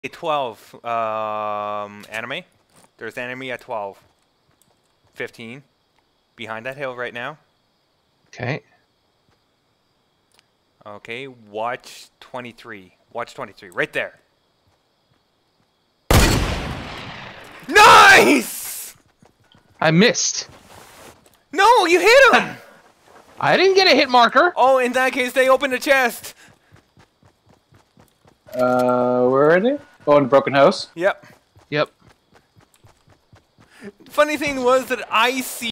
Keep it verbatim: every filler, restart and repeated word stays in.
twelve, um, anime. There's enemy at twelve. fifteen. Behind that hill right now. Okay. Okay, watch twenty-three. Watch twenty-three. Right there. Nice! I missed. No, you hit him! I didn't get a hit marker. Oh, in that case, they opened the chest. Uh, where are they? Oh, in the broken house? Yep. Yep. Funny thing was that I see